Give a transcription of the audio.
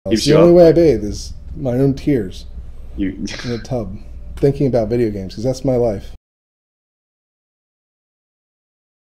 It's Keeps the you only up. way I bathe is my own tears You in a tub, thinking about video games, because that's my life.